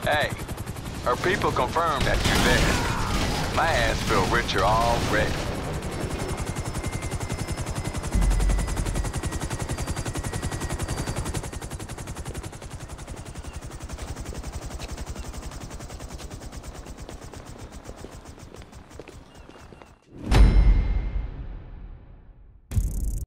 Hey, her people confirmed that you're there. My ass feel richer already.